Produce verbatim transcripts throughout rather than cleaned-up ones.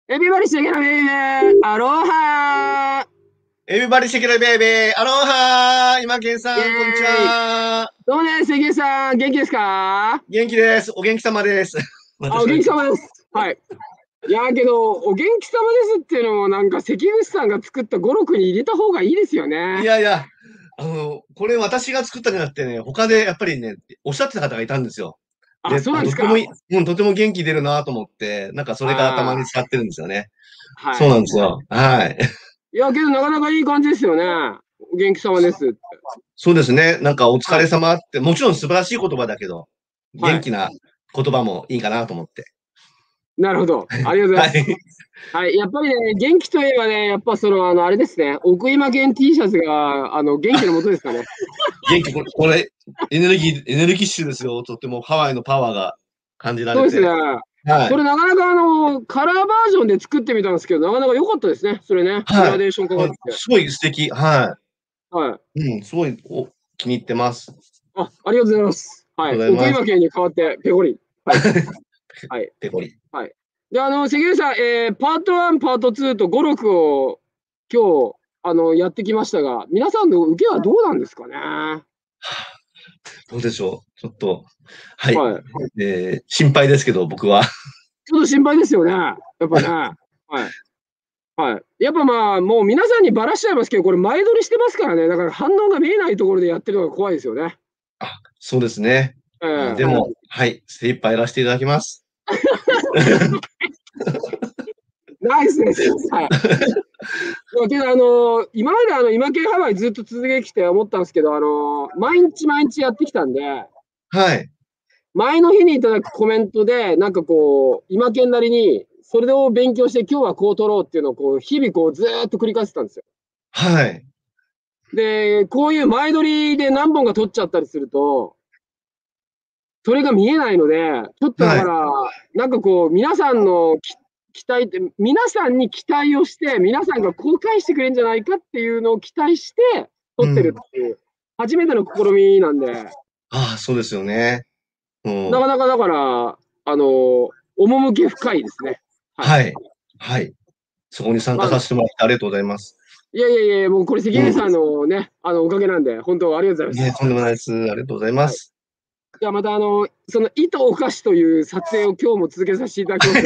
エビバリシェケラベイベーアロハエビバリシェケラベイベーアロハー今健さん、こんにちは。 どうもね、関根さん、元気ですか？ 元気です。お元気様です。 あ、お元気様です。はい。いやけど、お元気様ですっていうのも、なんか関口さんが作った語録に入れた方がいいですよね。 いやいや、あの、これ私が作ったんじゃなくてね、他でやっぱりね、おっしゃってた方がいたんですよ。 あ、そうなんですか。 とてもいい、うん、とても元気出るなと思って、なんかそれが頭に使ってるんですよね。 はい。 そうなんですよ。はい。 いやけど、なかなかいい感じですよね。お元気様ですって。 そうですね。なんかお疲れ様って、はい、もちろん素晴らしい言葉だけど、元気な言葉もいいかなと思って。 なるほど。ありがとうございます。はいはい、やっぱりね、元気といえばね、やっぱその、あの、あれですね、奥今源 T シャツが、あの、元気のもとですかね。 元気、これ、これエネルギー、エネルギッシュですよ。とってもハワイのパワーが感じられて。 そうですね。はい。これなかなかあの、カラーバージョンで作ってみたんですけど、なかなか良かったですね。それね。 はい。 グラデーションかかって。 すごい素敵。はい。 はい。 うん、すごいお気に入ってます。 あ、ありがとうございます。はい。奥今県に代わってペコリン。はい。はい。 ペコリン。 はい。で、あの、関根さん、えー、パートワン、パートツーとご、ろくを今日、あの、やってきましたが、皆さんの受けはどうなんですかね。はあ、 どうでしょう。ちょっと、はい。はい、えー、心配ですけど、僕は。 ちょっと心配ですよね。やっぱね。はい。はい。やっぱまあ、もう皆さんにばらしちゃいますけど、これ前撮りしてますからね。だから反応が見えないところでやってるのが怖いですよね。 あ、そうですね。えー、でも、はい、精一杯やらせていただきます。 ナイスです。はい。けど、あの、今まであの、今系ハワイずっと続けてきて思ったんですけど、あの、毎日毎日やってきたんで、 はい。 前の日にいただくコメントで、なんかこう、今系なりに、それを勉強して今日はこう取ろうっていうのをこう、日々こう、ずーっと繰り返してたんですよ。 はい。 で、こういう前撮りで何本か取っちゃったりすると、それが見えないので、ちょっとだから、はい、なんかこう、皆さんの期待って、皆さんに期待をして、皆さんがこう返してくれるんじゃないかっていうのを期待して、撮ってるっていう、うん、初めての試みなんで。 ああ、そうですよね。 うん、なかなかだから、あの、趣深いですね。 はい。はい。はい、そこに参加させてもらってありがとうございます。 いやいやいや、もうこれ関根さんのね、うん、あの、おかげなんで、本当ありがとうございます。 いや、とんでもないです。ありがとうございます。はい、 じゃあまたあの、その糸お菓子という撮影を今日も続けさせていただきます。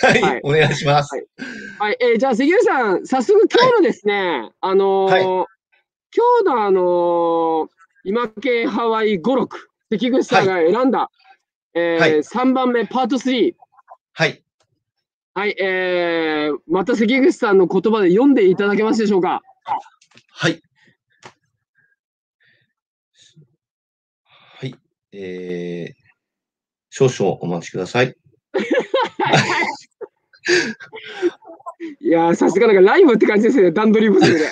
はい、はい、お願いします。 はい。はい、えー、じゃあ関根さん、早速今日のですね、はい、あのーはい、今日のあのー、今系ハワイ語録、関口さんが選んだ、はい、えーはい、さんばんめパートスリー。はい。はい、えー、また関口さんの言葉で読んでいただけますでしょうか。 はい。はい。えー、少々お待ちください。 いやー、さすがなんかライブって感じですね、段取り不足で。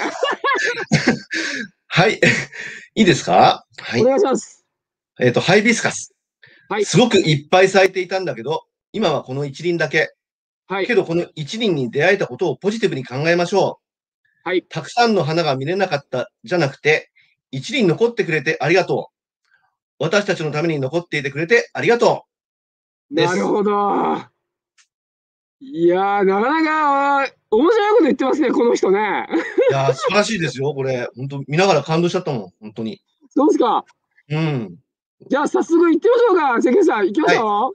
はい。いいですか？はい。 お願いします。 えっと、ハイビスカス。はい。すごくいっぱい咲いていたんだけど、今はこの一輪だけ。はい。けど、この一輪に出会えたことをポジティブに考えましょう。はい。たくさんの花が見れなかったじゃなくて、一輪残ってくれてありがとう。私たちのために残っていてくれてありがとう。なるほど。いやー、なかなか面白いこと言ってますね、この人ね。 いやー、素晴らしいですよ、これ。本当見ながら感動しちゃったもん、本当に。 そうですか。 うん。 じゃあ、早速行ってみましょうか、関根さん。行きましょう。はい、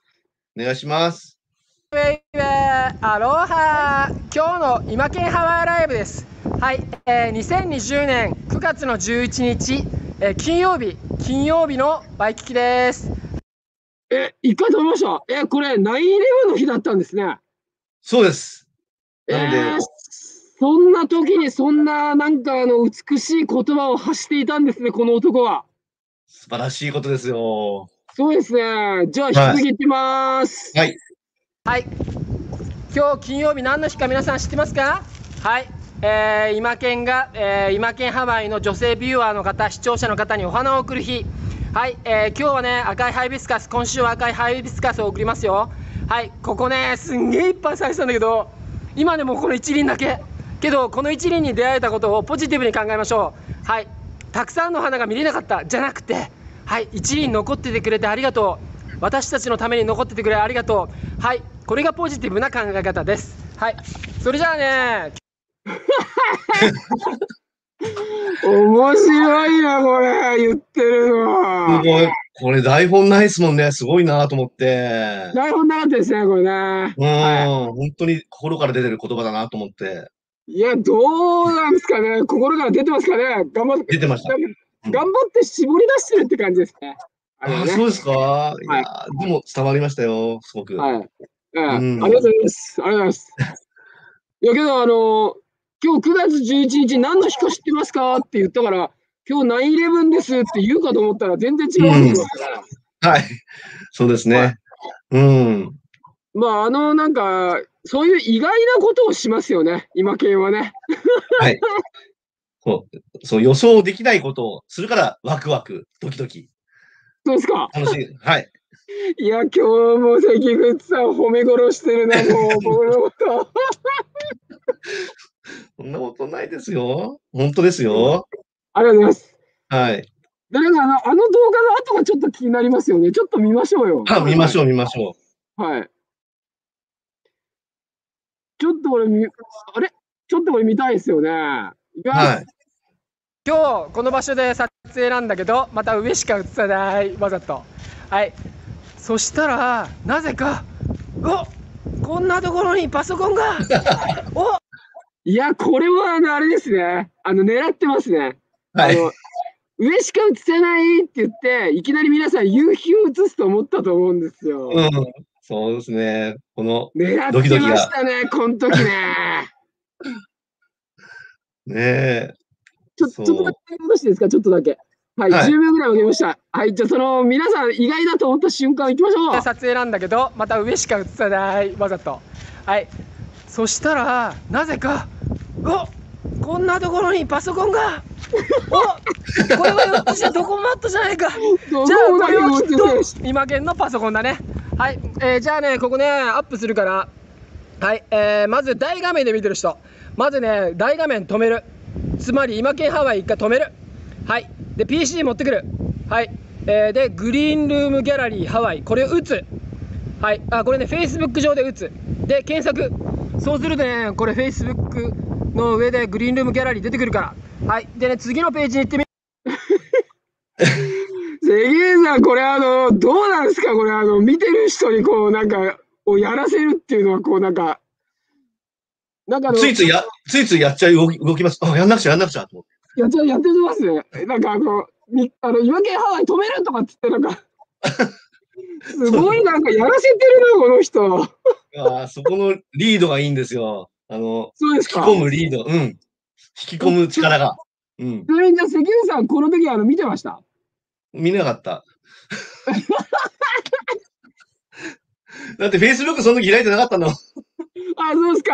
お願いします。 ウェイウェイアロハ、今日の今県ハワイライブです。はい、えー、にせんにじゅうねんくがつのじゅういちにち、えー、金曜日、金曜日のバイキキです。 え、一回止めました。え、これナインイレブンの日だったんですね。 そうです。 なんで、えー、そんな時にそんななんかあの美しい言葉を発していたんですね、この男は。 素晴らしいことですよ。 そうですね。じゃあ引き続きいってます。 はい。 はい。今日金曜日何の日か皆さん知ってますか？はい。えー、今県が、えー、今県ハワイの女性ビューアーの方、視聴者の方にお花を贈る日。はい、えー、今日はね、赤いハイビスカス、今週は赤いハイビスカスを贈りますよ。はい、ここね、すんげえいっぱい咲いてたんだけど、今でもこの一輪だけ。けど、この一輪に出会えたことをポジティブに考えましょう。はい、たくさんの花が見れなかったじゃなくて、はい、一輪残っててくれてありがとう。私たちのために残っててくれありがとう。はい、これがポジティブな考え方です。 はい。それじゃあね。 面白いな、これ、言ってるの。 すごい。これ台本ないですもんね。すごいなと思って。 台本なかったですね、これね。 うん、はい、本当に心から出てる言葉だなと思って。 いや、どうなんですかね。心から出てますかね。頑張って。 出てました。 頑張って絞り出してるって感じですね。 ああ、ね、そうですか。はい、いや、でも伝わりましたよ、すごく。 はい。うん、ありがとうございます。ありがとうございます。いや、けど、あの、今日くがつじゅういちにち何の日か知ってますかって言ったから、今日ナインイレブンですって言うかと思ったら全然違うわけですから。 はい。そうですね。うん。 まあ、あの、なんか、そういう意外なことをしますよね、今系はね。 はい。そう、そう、予想できないことをするから、ワクワク、ドキドキ。 そうですか。 楽しい。はい。 いや、今日も関口さん褒め殺してるな、もう、僕のこと。 そんなことないですよ。本当ですよ。 ありがとうございます。 はい。 だからあの、あの動画の後がちょっと気になりますよね。ちょっと見ましょうよ。 あ、見ましょう、見ましょう。はい。ちょっと俺見、あれちょっと俺見たいですよね。いきます。はい。 今日この場所で撮影なんだけど、また上しか映さない、わざと。はい。そしたら、なぜか、お、こんなところにパソコンがおいや、これはあの、あれですね。あの、狙ってますね。 はい。 あの上しか映せないって言って、いきなり皆さん夕日を映すと思ったと思うんですよ。 うん。そうですね。この狙ってましたね、この時ね。 ねえ。 ちょちょっとだけ戻していいですか、ちょっとだけ。はい、はい、じゅうびょうぐらい分けました。はい、じゃあその皆さん意外だと思った瞬間行きましょう。 撮影なんだけど、また上しか映さない、わざと。はい。そしたら、なぜか、お、こんなところにパソコンがお、これはひょっとしてドコモマットじゃないか。じゃあこれはきっと今現のパソコンだね。はい、えー、じゃあね、ここねアップするから、はい、えー、まず大画面で見てる人、まずね大画面止める、つまり今現ハワイ一回止める。はい、で ピーシー 持ってくる。はい、えー、でグリーンルームギャラリーハワイ、これを打つ。はい、あ、これね Facebook 上で打つ。で検索、そうするとね、これ Facebook の上でグリーンルームギャラリー出てくるから。はい、でね、次のページに行ってみ関根さん、これあの、どうなんですかこれあの、見てる人にこう、なんか、をやらせるっていうのは、こう、なんか、 なんかついついや、ついついやっちゃい動き、動きます。あ、やんなくちゃ、やんなくちゃ、と思って。 やっちゃ、やってますね。なんかあの、みあの、今系ハワイ止めるとかっつって、なんか、すごいなんかやらせてるな、この人。 ああ、そこのリードがいいんですよ。あの、 そうですか。 引き込むリード。うん。引き込む力が。うん。 ちなみにじゃあ関根さん、この時あの、見てました？ 見なかった。だって Facebook その時開いてなかったの。あ、 そうですか。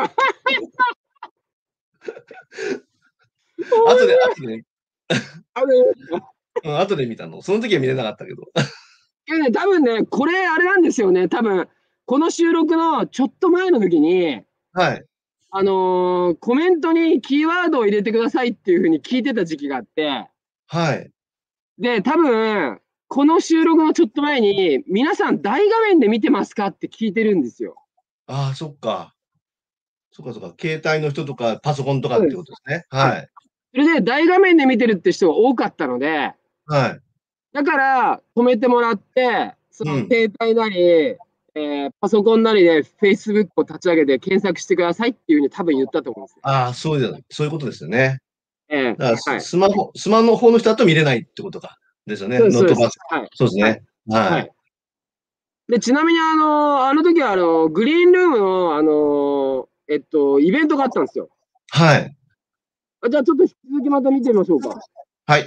後で、後で、 あれ、 うん、後で見たの。その時は見れなかったけど。 いやね、多分ね、これあれなんですよね。多分、この収録のちょっと前の時に、 はい。 あのー、コメントにキーワードを入れてくださいっていうふうに聞いてた時期があって、 はい。 で、多分、この収録のちょっと前に、皆さん大画面で見てますかって聞いてるんですよ。 ああ、そっか。そっかそっか。携帯の人とかパソコンとかってことですね。はい。 それで大画面で見てるって人が多かったので、 はい。 だから止めてもらって、その携帯なり、うん、えー、パソコンなりで Facebook を立ち上げて検索してくださいっていうふうに多分言ったと思うんですよ。 ああ、そういう、そういうことですよね。 ええー、 だからスマホ、はい、スマホの方の人だと見れないってことか。ですよね。ノートパソコン。はい。そうですね。はい。はい、 で、ちなみにあの、あの時はあの、グリーンルームのあの、えっと、イベントがあったんですよ。 はい。 じゃあちょっと引き続きまた見てみましょうか。 はい。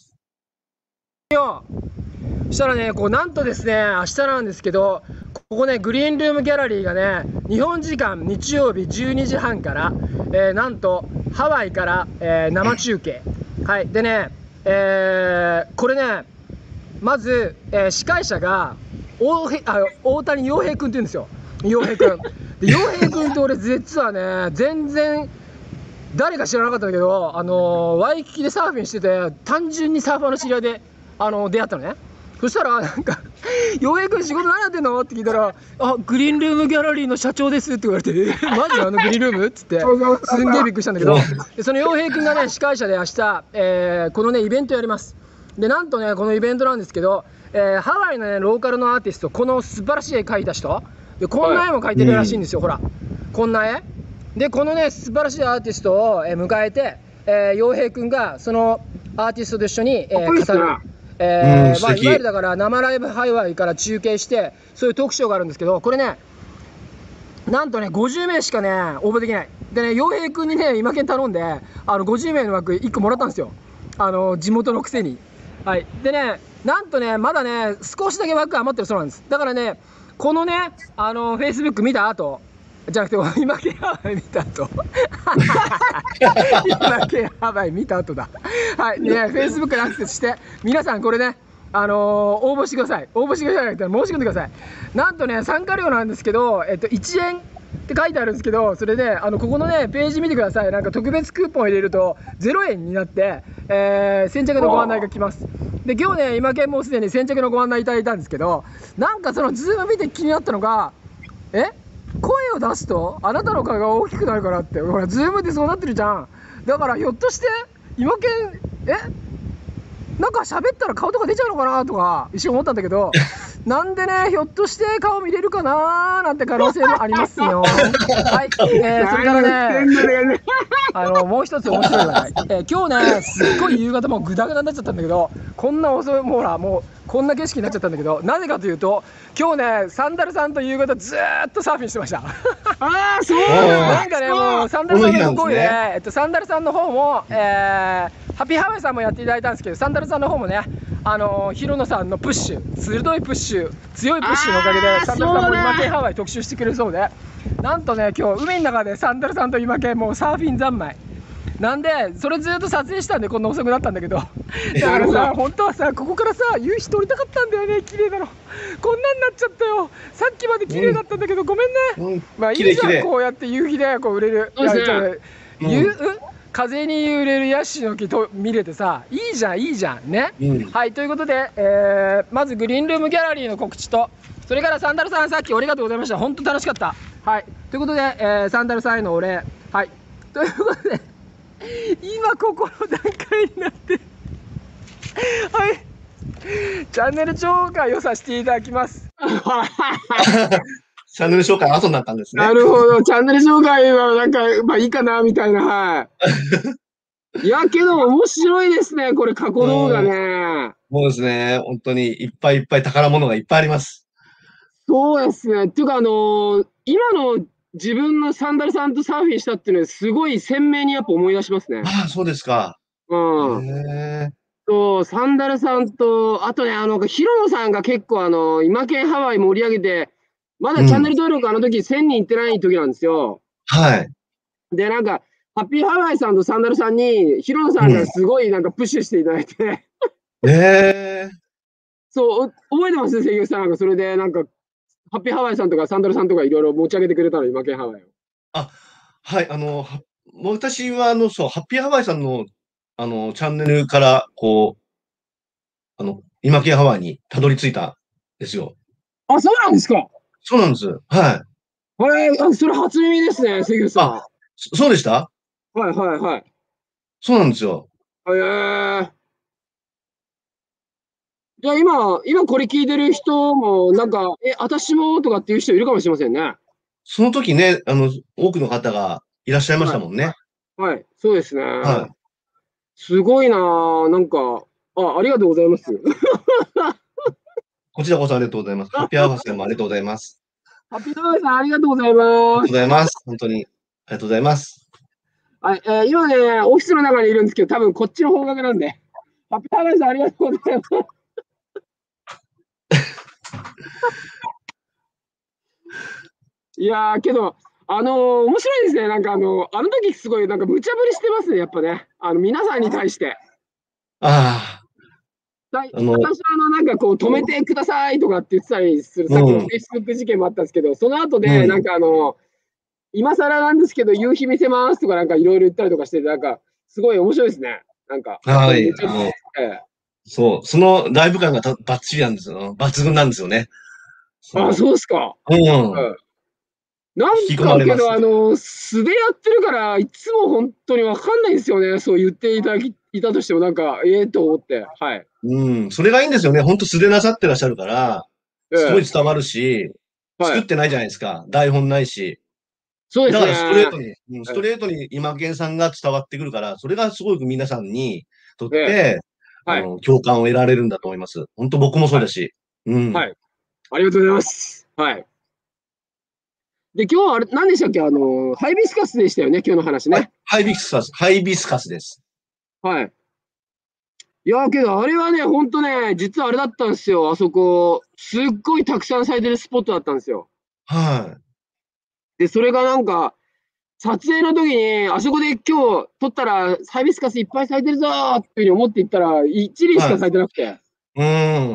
そしたらね、こうなんとですね、明日なんですけど、ここね、グリーンルームギャラリーがね、日本時間日曜日じゅうにじはんから、えー、なんとハワイから、えー、生中継。はい。でね、えー、これね、まず、えー、司会者が大あ大谷陽平君って言うんですよ。陽平君。で陽平君と俺実はね、全然誰か知らなかったんだけど、あのー、ワイキキでサーフィンしてて、単純にサーファーの知り合いで、あのー、出会ったのね。 そしたら、なんか、洋平君仕事何やってんのって聞いたら、あ、グリーンルームギャラリーの社長ですって言われて、え、マジあのグリーンルームっつって、すんげえびっくりしたんだけど、でその洋平君がね、司会者で明日、えー、このね、イベントやります。で、なんとね、このイベントなんですけど、えー、ハワイのね、ローカルのアーティスト、この素晴らしい絵描いた人、で、こんな絵も描いてるらしいんですよ、ほら。こんな絵。で、このね、素晴らしいアーティストを、えー、迎えて、えー、洋平君が、そのアーティストと一緒に、えー、語る。えーまあ、いわゆるだから生ライブハイワイから中継してそういうトークショーがあるんですけど、これねなんとねごじゅうめいしかね応募できないでね、洋平君にね今けん頼んであのごじゅうめいの枠いっこもらったんですよ、あの地元のくせに。はいでね、なんとねまだね少しだけ枠余ってるそうなんです。だからねこのねあのフェイスブック見た後じゃなくて今けんハワイ見た後今けんハワイ見た後だ。はいでねフェイスブックにアクセスして皆さんこれねあのー、応募してください。応募してくださいって申し込んでください。なんとね参加料なんですけど、えっと、いちえんって書いてあるんですけど、それであのここのねページ見てください。なんか特別クーポンを入れるとゼロえんになって、えー、先着のご案内が来ます。で今日ね今けんもうすでに先着のご案内いただいたんですけど、なんかそのズーム見て気になったのが、え声を出すとあなたの顔が大きくなるからって、ほらズームってそうなってるじゃん。だからひょっとして今けんえなんか喋ったら顔とか出ちゃうのかなとか一瞬思ったんだけどなんでねひょっとして顔見れるかなーなんて可能性もありますよ。はい、えー、それからねあのもう一つ面白い話題、えー、今日ねすっごい夕方もうグダグダになっちゃったんだけど、こんな遅いもうほらもうこんな景色になっちゃったんだけど、なぜかというと今日ねサンダルさんと夕方ずーっとサーフィンしてました。ああそうなんかねもうサンダルさんのご厚意で、えっと、サンダルさんの方も、えー、ハッピーハワイさんもやっていただいたんですけど、サンダルさんの方もねあのヒロノさんのプッシュ鋭いプッシュ強いプッシュのおかげでサンダルさんも今けんハワイ特集してくれるそうで、なんとね今日海の中でサンダルさんと今けんもうサーフィン三昧なんでそれずっと撮影したんでこんな遅くなったんだけど、だからさ本当はさここからさ夕日撮りたかったんだよね。綺麗だろこんなんなっちゃったよ。さっきまで綺麗だったんだけど、うん、ごめんね、うん、まあいいじゃんこうやって夕日でこう売れる、いやちょっと夕、うん、風に揺れるヤシの木と見れてさいいじゃんいいじゃんね、うん、はいということで、えー、まずグリーンルームギャラリーの告知と、それからサンダルさんさっきありがとうございました。本当楽しかった。はいということで、えー、サンダルさんへのお礼、はいということで今ここの段階になってはいチャンネル紹介をさせていただきますチャンネル紹介後になったんですね。 なるほど、チャンネル紹介はなんかまあいいかなみたいな。はいいやけど面白いですねこれ過去動画ね。 そうですね、本当にいっぱいいっぱい宝物がいっぱいあります。 そうですね。っていうかあのー、今の自分のサンダルさんとサーフィンしたっていうのはすごい鮮明にやっぱ思い出しますね。 ああ、そうですか。 うん。へー。そう、サンダルさんと、あとね、あの、ヒロノさんが結構あの、今けんハワイ盛り上げて、まだチャンネル登録あの時せんにんいってない時なんですよ。 はい。 で、なんか、ハッピーハワイさんとサンダルさんに、ヒロノさんがすごいなんかプッシュしていただいて。ねえ。 そう、覚えてます関口さん。なんかそれでなんか、ハッピーハワイさんとかサンダルさんとかいろいろ持ち上げてくれたの、今けんハワイを。 あ、はい、あの、私はあの、そう、ハッピーハワイさんの、あの、チャンネルから、こう、あの、今けんハワイにたどり着いたんですよ。 あ、そうなんですか。 そうなんです。はい。 あれ、あ、それ初耳ですね、関口さん。あ、 そうでした？ はいはいはい。 そうなんですよ。 へえー。じゃあ今、今これ聞いてる人も、なんか、え、私もとかっていう人いるかもしれませんね。 その時ね、あの、多くの方がいらっしゃいましたもんね。 はい、はい、そうですね。 はい。 すごいなぁ、なんか、あ、ありがとうございます。 こちらこそありがとうございます。ハッピーハワイさんもありがとうございます。 ハッピーハワイさん、ありがとうございます。ありがとうございます。本当に。ありがとうございます。 はい、えー、今ね、オフィスの中にいるんですけど、多分こっちの方角なんで。ハッピーハワイさん、ありがとうございます。いやー、けど、あのー、面白いですね。なんかあの、あの時すごい、なんか無茶ぶりしてますね、やっぱね。あの、皆さんに対して。 ああ。 私はあの、なんかこう、止めてくださいとかって言ってたりする、さっきのフェイスブック事件もあったんですけど、その後で、なんかあの、今更なんですけど、夕日見せますとか、なんかいろいろ言ったりとかしてて、なんか、すごい面白いですね。なんか。 はい。 そう、そのライブ感がたバッチリなんですよ。抜群なんですよね。 あ、そうですか。 うん。 なんかけど、あの、素でやってるから、いつも本当にわかんないんですよね。そう言っていただき、いたとしても、なんか、ええと思って。はい。 うん。それがいいんですよね。本当素でなさってらっしゃるから、すごい伝わるし、作ってないじゃないですか。台本ないし。 そうですね。 だからストレートに、うん、ストレートに今健さんが伝わってくるから、それがすごく皆さんにとって、あの、共感を得られるんだと思います。本当僕もそうだし。うん。 はい。ありがとうございます。はい。で、今日はあれ、何でしたっけ、あの、ハイビスカスでしたよね、今日の話ね。はい、 ハイビスカス、ハイビスカスです。 はい。いや、けど、あれはね、ほんとね、実はあれだったんですよ、あそこ。すっごいたくさん咲いてるスポットだったんですよ。 はい。 で、それがなんか、撮影の時に、あそこで今日撮ったら、ハイビスカスいっぱい咲いてるぞーっていうふうに思って行ったら、一輪しか咲いてなくて。はい、 うん。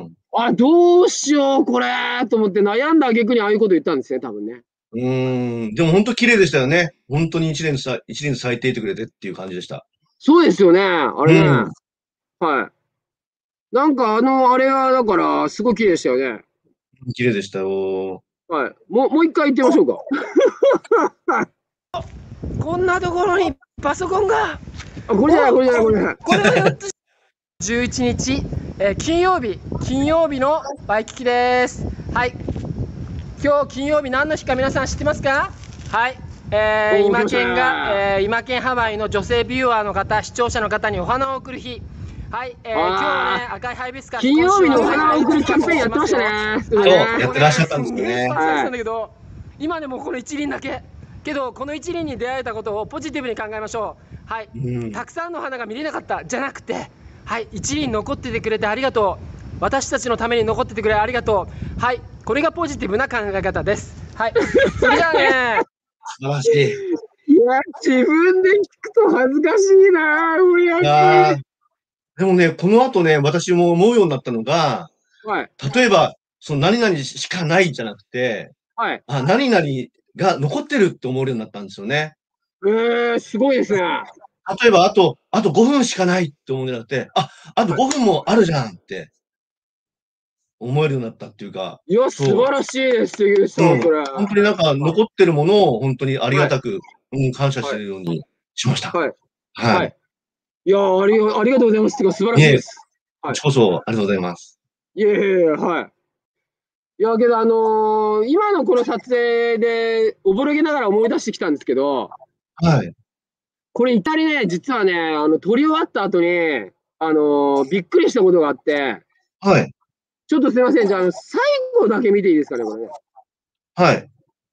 あ、どうしよう、これーと思って悩んだ挙句にああいうこと言ったんですね、多分ね。 うーん。でも本当綺麗でしたよね。本当に一年さ、一年咲いていてくれてっていう感じでした。 そうですよね。あれね。うん、はい。なんかあの、あれはだから、すごい綺麗でしたよね。 綺麗でしたよ。 はい。もう、もう一回言ってみましょうか。 こんなところにパソコンが。 あ、これじゃない、これじゃない、これじゃない。 これはよっつ。じゅういちにち、えー、金曜日、金曜日のワイキキです。はい。今日金曜日何の日か皆さん知ってますか？はい。えー、今県が、えー、今県ハワイの女性ビューアーの方、視聴者の方にお花を贈る日。はい、えー、今日はね、赤いハイビスカス。 金曜日のお花を贈るキャンペーンやってましたね。 そう、やってらっしゃったんですよね。 はい。今でもこの一輪だけ。けど、この一輪に出会えたことをポジティブに考えましょう。はい。うん、たくさんの花が見れなかったじゃなくて、はい、一輪残っててくれてありがとう。私たちのために残っててくれありがとう。はい、これがポジティブな考え方です。はい。それじゃあね。 素晴らしい。 いや、自分で聞くと恥ずかしいなぁ、 いでもね、この後ね、私も思うようになったのが、はい、例えば、その何々しかないじゃなくて、はい、あ、何々が残ってるって思えるようになったんですよね。 えー、すごいですね。 例えば、あと、あとごふんしかないって思うんじゃなくて、あ、あとごふんもあるじゃんって思えるようになったっていうか。 いや、素晴らしいです、素敵でした、 うん、これ。本当になんか残ってるものを本当にありがたく、はい、うん、感謝してるようにしました。 はい。はい。はい、いやあり、ありがとうございます。てか、素晴らしいです。 こちこそ、ありがとうございます。 いえいえいえ、はい。いや、けど、あのー、今のこの撮影で、おぼろげながら思い出してきたんですけど、 はい。 これ、イタリね、実はね、あの、撮り終わった後に、あのー、びっくりしたことがあって、 はい。 ちょっとすいません。じゃあ、最後だけ見ていいですかね、これね。 はい。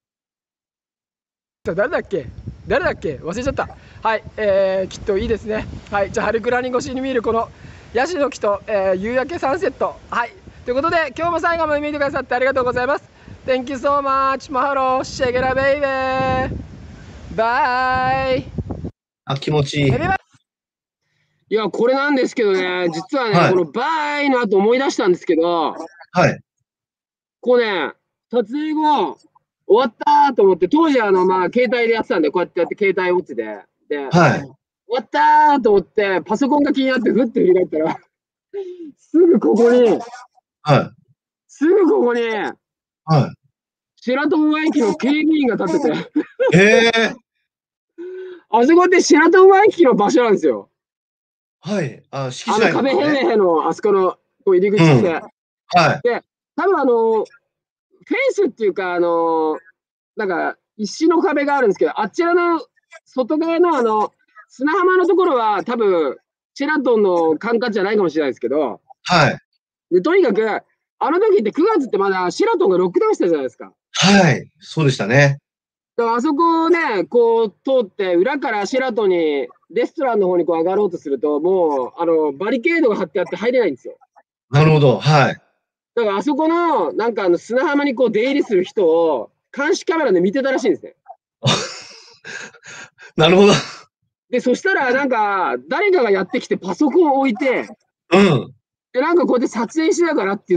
誰だっけ誰だっけ忘れちゃった。はい、えー、きっといいですね。はい、じゃあ、春倉に越しに見るこのヤシの木と、えー、夕焼けサンセット。はい、ということで、今日も最後まで見てくださってありがとうございます。Thank you so much. マハロー、シェゲラベイベー。バイ。 あ、気持ちいい。 いや、これなんですけどね、実はね、はい、このバイの後思い出したんですけど、 はい。 こうね、撮影後、終わったと思って、当時あの、まあ、携帯でやってたんで、こうやってやって携帯持ってて、で、はい、終わったと思って、パソコンが気になって、ふって振り返ったら、すぐここに、 はい。 すぐここに、 はい。 シェラトンワイキの警備員が立ってて。 ええー。 あそこってシェラトンワイキの場所なんですよ。 はい。あ、敷地内、ね、あの壁へへへの、あそこのこう入り口って。うん、 はい。 で、多分あの、フェンスっていうか、あの、なんか、石の壁があるんですけど、あちらの外側のあの、砂浜のところは多分、シェラトンの管轄じゃないかもしれないですけど、 はい。 で、とにかく、あの時ってくがつってまだシェラトンがロックダウンしたじゃないですか。 はい。そうでしたね。 だからあそこをね、こう通って、裏からシェラトンに、レストランの方にこう上がろうとすると、もう、あの、バリケードが張ってあって入れないんですよ。 なるほど。はい。 だからあそこの、なんかあの砂浜にこう出入りする人を、監視カメラで見てたらしいんですね。 なるほど。 で、そしたら、なんか、誰かがやってきてパソコンを置いて、 うん。 で、なんかこうやって撮影しながらって言って、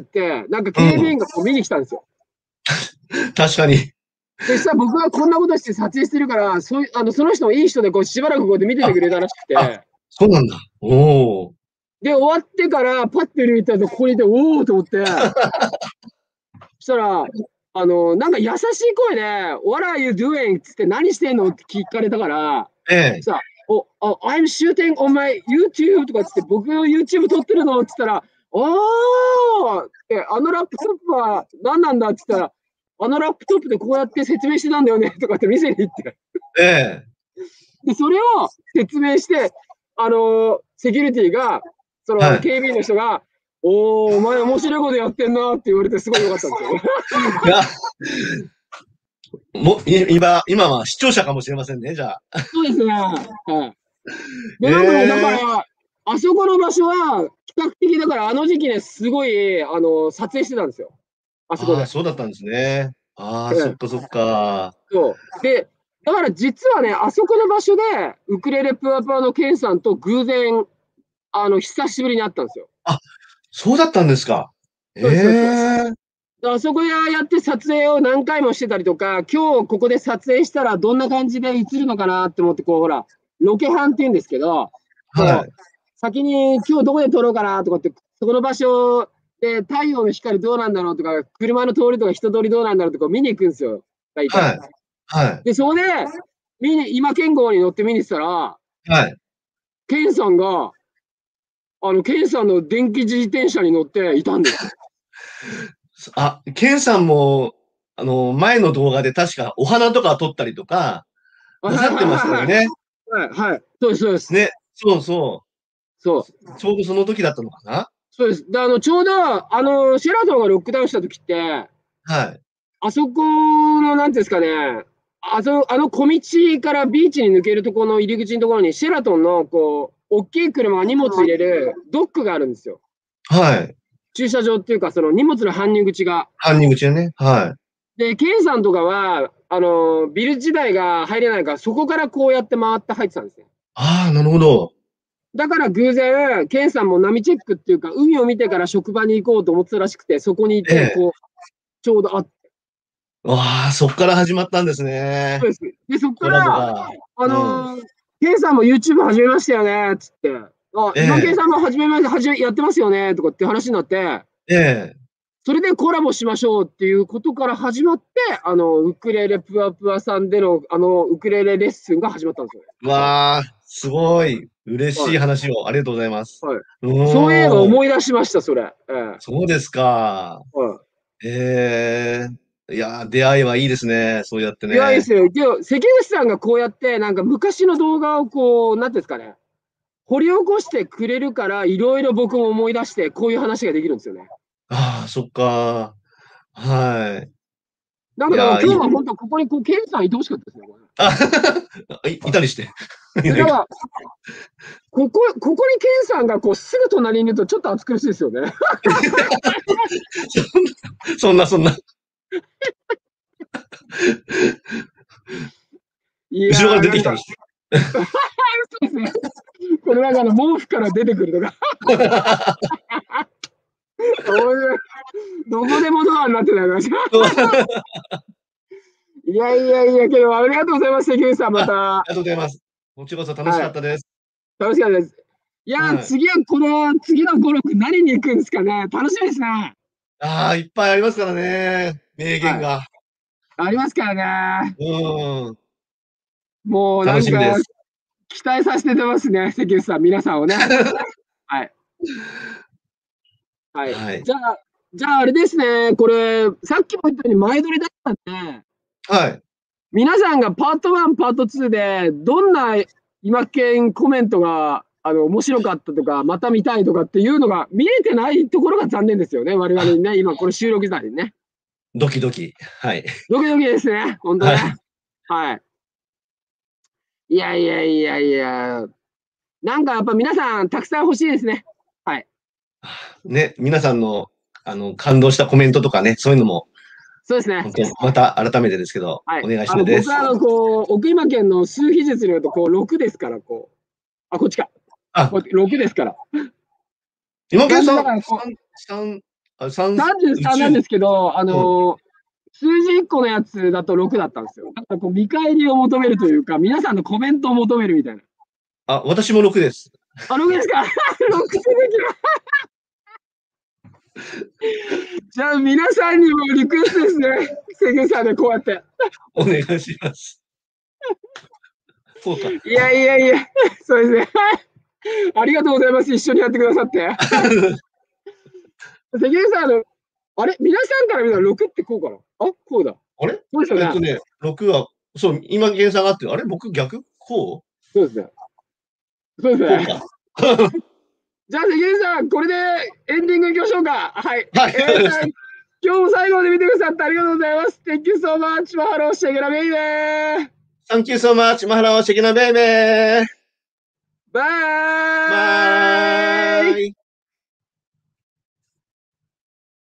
なんか警備員がこう見に来たんですよ。 うん、確かに。 で、したら僕がこんなことして撮影してるから、そうあのその人もいい人でこうしばらくこうやって見ててくれたらしくて。 そうなんだ。おお。 で、終わってから、パッて見たら、ここにいて、おおと思って。そしたら、あの、なんか優しい声で、What are you doing? つって何してんのって聞かれたから、 ええ。 さ、お、あ、I'm shooting on my YouTube とかつって、僕の YouTube 撮ってるのって言ったら、おーって、あのラップトップは何なんだって言ったら、あのラップトップでこうやって説明してたんだよねとかって店に行って。 ええ。 で、それを説明して、あの、セキュリティが、その、はい、警備員の人が、おー、お前面白いことやってんなって言われてすごい良かったんですよ。いやも今、今は視聴者かもしれませんね、じゃあ。 そうですね。はい。で、なんかね、だから、あそこの場所は、比較的、だからあの時期ね、すごい、あの、撮影してたんですよ。あそこで。 あ、そうだったんですね。ああ、そっかそっか。 そう。で、だから実はね、あそこの場所で、ウクレレプアプアのケンさんと偶然、あの、久しぶりに会ったんですよ。 あ、そうだったんですか。ええ。 あそこややって撮影を何回もしてたりとか、今日ここで撮影したらどんな感じで映るのかなって思って、こう、ほら、ロケハンって言うんですけど、はい、先に今日どこで撮ろうかなとかって、そこの場所で太陽の光どうなんだろうとか、車の通りとか人通りどうなんだろうとか見に行くんですよ、大体。はい。はい、で、そこで、見に、今、ケン号に乗って見に行ってたら、はい。ケンさんが、あの、ケンさんの電気自転車に乗っていたんですよ。 あ、ケンさんも、あの、前の動画で確かお花とか撮ったりとか、なさってましたよね。 はい、はい。そうです、そうです。 ね、そうそう。 そう。 ちょうどその時だったのかな。 そうです。で、あの、ちょうど、あの、シェラトンがロックダウンした時って、はい。あそこの、なんていうんですかね、あそ、あの小道からビーチに抜けるところの入り口のところに、シェラトンの、こう、大きい車が荷物入れるドックがあるんですよ。 はい。 駐車場っていうか、その荷物の搬入口が。 搬入口ね。はい。 で、ケンさんとかは、あの、ビル自体が入れないから、そこからこうやって回って入ってたんですね。 ああ、なるほど。 だから偶然、ケンさんも波チェックっていうか、海を見てから職場に行こうと思ってたらしくて、そこにいて、こう、ええ、ちょうどあって。 わあ、そこから始まったんですね。 そうです。で、そこから、あのー、ケンさんも YouTube 始めましたよね、つって。あ、ええ、今ケンさんも始めました、始め、やってますよね、とかって話になって、ええ。それでコラボしましょうっていうことから始まって、あの、ウクレレプアプアさんでの、あの、ウクレレレッスンが始まったんですよ。 わあ、すごい。嬉しい話を、はい、ありがとうございます。 はい。そういえば思い出しました、それ。ええ、 そうですか。はい。ええ、いや、出会いはいいですね。そうやってね。 出会いですよ。で、関口さんがこうやって、なんか昔の動画をこう、なんていうんですかね、掘り起こしてくれるから、いろいろ僕も思い出して、こういう話ができるんですよね。 ああ、そっか。はい。 だから今日は本当、ここにこう、ケンさんいてほしかったですね。 あい、いたりして。 だから、ここ、ここにケンさんがこう、すぐ隣にいるとちょっと暑苦しいですよね。 そんな、そんな。後ろから出てきたりして。 そうですね。これなんかあの、毛布から出てくるとか。どこでもドアになってない話。いやいやいや、けどありがとうございます、関口さん、また。 ありがとうございます。こちらこそ楽しかったです。 はい、楽しかったです。いや、はい、次はこの、次のごろく何に行くんですかね。楽しみですね。 ああ、いっぱいありますからね。名言が。はい、 ありますからね。 うん。 もうなんか、期待させてますね、関口さん、皆さんをね。はい。はい。はい、じゃあ、じゃああれですね、これ、さっきも言ったように前撮りだったんで、 はい。 皆さんがパートワン、パートツーで、どんな今県コメントが、あの、面白かったとか、また見たいとかっていうのが見れてないところが残念ですよね、我々にね、今これ収録時代にね。 ドキドキ。はい。 ドキドキですね、本当ね。はい。はい、いやいやいやいや、なんかやっぱ皆さんたくさん欲しいですね。はい。 ね、皆さんの、あの、感動したコメントとかね、そういうのも、 そうですね。 本当また改めてですけど、はい、お願いします。 僕はあの、こう、奥今県の数比術によると、こう、ろくですから、こう。あ、こっちか。あ、ろくですから。 今県さん、さん、 さんじゅうさんなんですけど、あの、数字いっこのやつだとろくだったんですよ。だからこう見返りを求めるというか、皆さんのコメントを求めるみたいな。 あ、私もろくです。 あ、ろくですか？ろくつできる。じゃあ、皆さんにもリクエストですね。関口さんでこうやって。 お願いします。そうか。 いやいやいや、そうですね。ありがとうございます。一緒にやってくださって。関口さん、あの、あれ皆さんから見たらろくってこうかなあこうだ。 あれそうですよね。 えっとね、ろくは、そう、今、原さんがあってる。あれ僕逆こうそうですね。そうですね。じゃあ、関口さん、これでエンディングいきましょうか。はい。 はい。 えー、今日も最後まで見てくださってありがとうございます。Thank you so much. マハローシェゲラベイベー。 Thank you so much. マハローシェゲラベイベー。 バイ。 バイ。